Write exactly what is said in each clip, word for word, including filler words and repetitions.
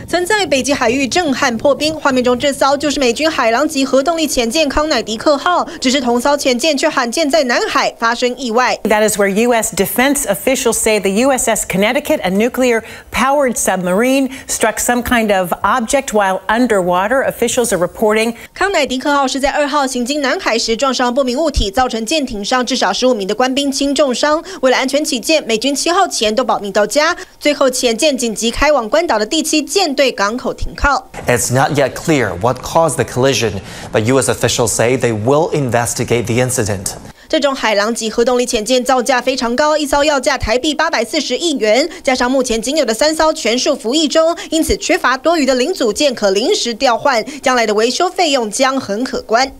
曾在北极海域震撼破冰。画面中这艘就是美军海狼级核动力潜舰康乃狄克号，只是同艘潜舰却罕见在南海发生意外。 That is where U S defense officials say the U S S Connecticut, a nuclear-powered submarine, struck some kind of object while underwater. Officials are reporting. 康乃狄克号是在二号行经南海时撞上不明物体，造成舰艇上至少十五名的官兵轻重伤。为了安全起见，美军七号前都保密到家。最后，潜舰紧急开往关岛的第七舰队港口停靠。 It's not yet clear what caused the collision, but U S officials say they will investigate the incident. 这种海狼级核动力潜舰造价非常高，一艘要价台币八百四十亿元，加上目前仅有的三艘全数服役中，因此缺乏多余的零组件可临时调换，将来的维修费用将很可观。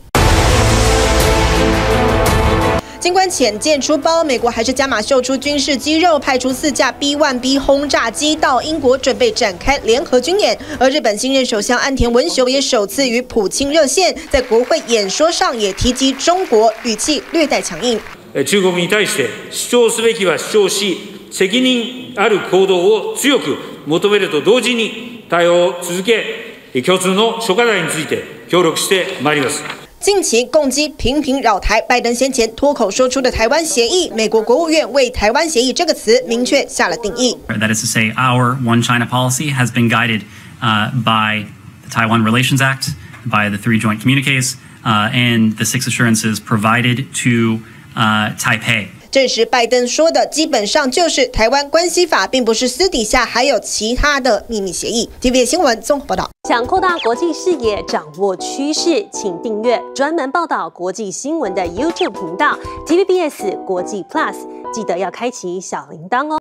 尽管潜舰出包，美国还是加码秀出军事肌肉，派出四架 B 一 B 轰炸机到英国准备展开联合军演。而日本新任首相岸田文雄也首次与普京热线，在国会演说上也提及中国，语气略带强硬。 中国に対して主張すべきは主張し、責任ある行動を強く求めると同時に対応を続け、共通の諸課題について協力してまいります。 近期共机频频扰台，拜登先前脱口说出的台湾协议，美国国务院为台湾协议这个词明确下了定义。 That is to say, our One China policy has been guided uh, by the Taiwan Relations Act, by the three joint communiques, uh, and the six assurances provided to uh, Taipei. 证实拜登说的基本上就是台湾关系法，并不是私底下还有其他的秘密协议。T V B S 新闻综合报道。 想扩大国际视野，掌握趋势，请订阅专门报道国际新闻的 YouTube 频道 T V B S 国际 Plus， 记得要开启小铃铛哦。